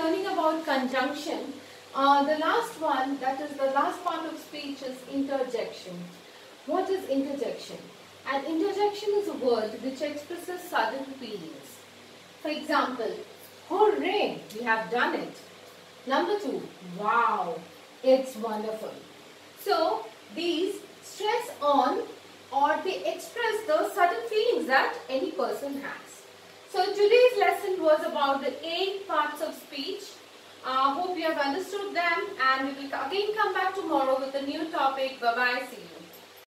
learning about conjunction. The last one, that is the last part of speech, is interjection. What is interjection? An interjection is a word which expresses sudden feelings. For example, hooray, we have done it. Number 2, wow, it's wonderful. So, these stress on or they express the sudden feelings that any person has. So today's lesson was about the 8 parts of speech. Hope you have understood them, and we will again come back tomorrow with a new topic. Bye bye. See you.